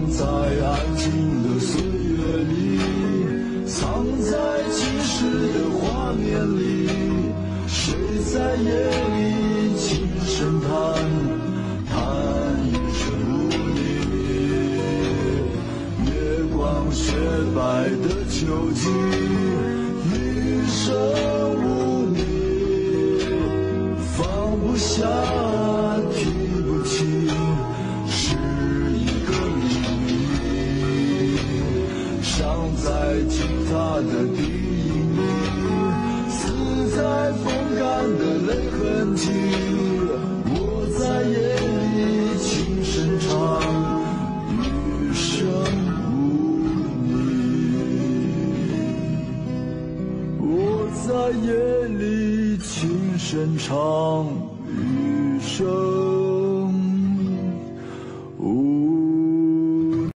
在安静的岁月里，藏在即时的画面里，谁在夜里轻声叹，叹一生无你。月光雪白的秋季，余生无你，放不下，提不起，是一个秘密。伤在吉他的低音里，死在风干的泪痕迹。我在夜里轻声唱，余生无你。我在夜里轻声唱。